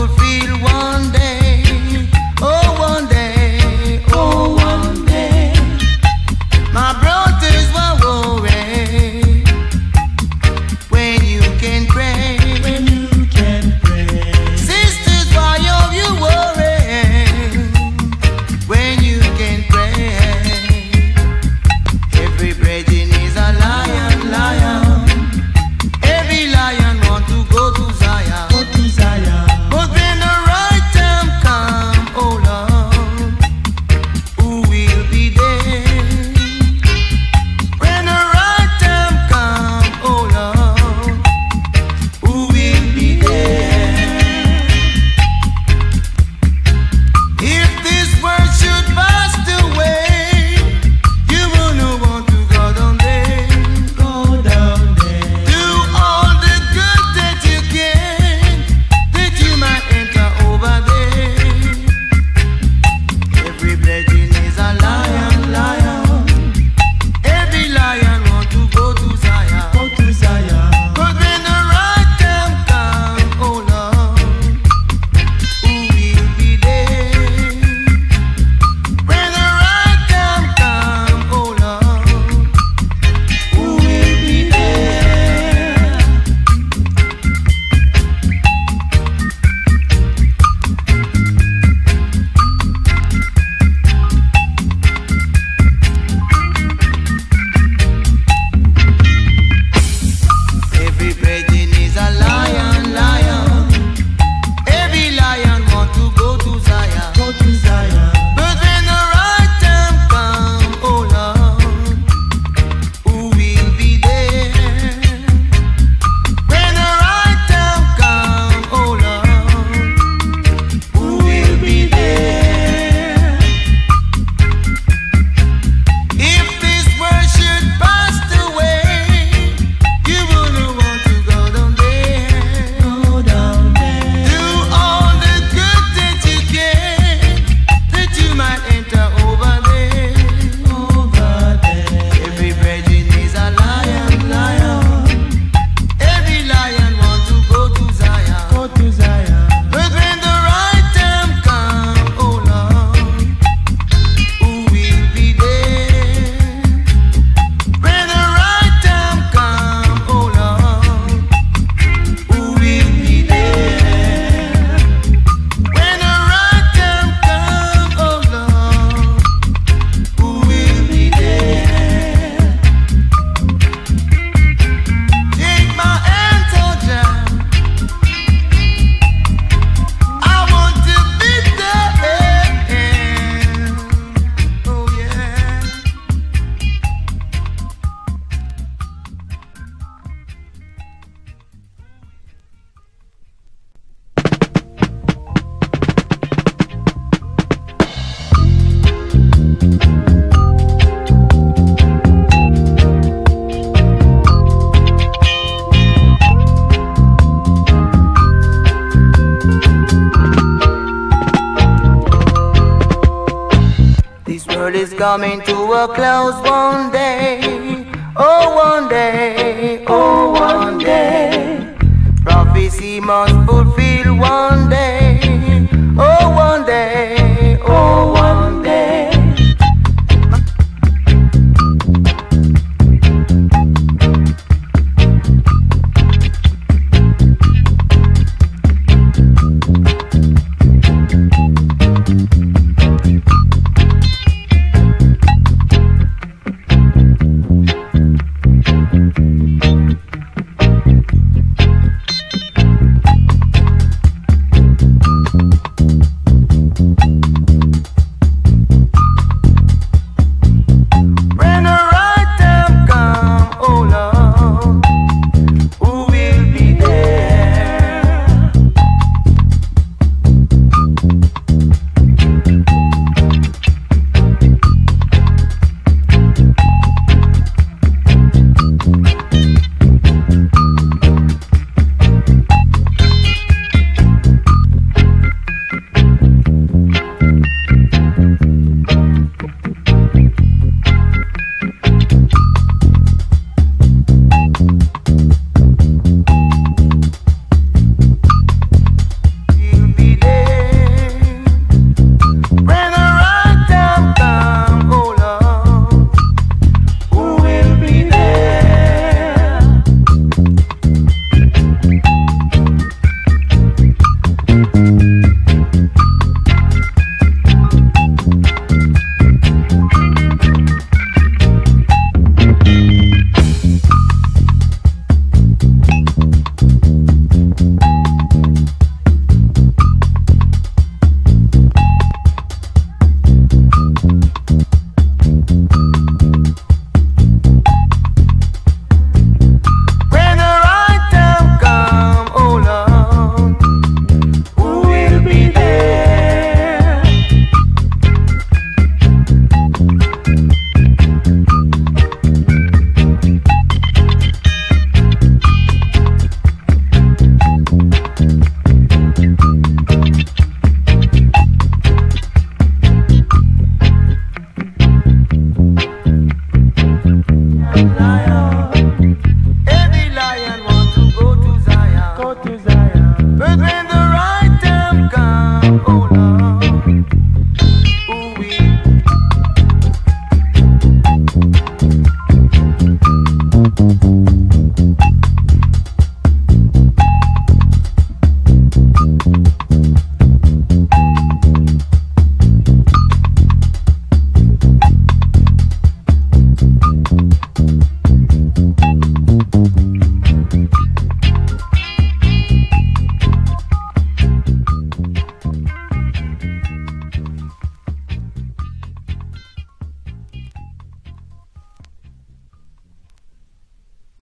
fulfill one day. Oh, one day. Oh, one day. My brothers were worried when you can pray. When you can pray. Sisters, why are you worried when you can pray? Every virgin is a lion, lion. Every lion want to go to Zion. Go to Zion. But when the right time come, oh Lord, who will be there? When the right time come, oh Lord, who will be there? If this world should pass away, you will not want to go down there. Go down there. Do all the good that you can, that you might enter over there. Every virgin is a lion, lion. Every lion want to go to Zion. Go to Zion. But when the right time come, oh Lord, who will be there? When the right time come, oh Lord, who will be there? Every virgin is a lion, lion. Every lion want to go to Zion. Go to Zion. But when the right time come, oh Lord, who will be there? When the right time come, oh Lord, who will be there? If this world should pass away, you wouldn't want to go down there. Go down there. Do all the good that you can, that you might enter over there. Over there. Every virgin is a lion, lion. Every lion want to go to Zion. Go to Zion. But when the right time come, oh Lord, who will be there? When the right time come, oh Lord, who will be there? When the right time come, oh Lord, who will be there? Take my hand, soldier. I want to be there. Oh yeah. This world is coming to a close one day. Oh, one day. Oh, one day. Prophecy must fulfill.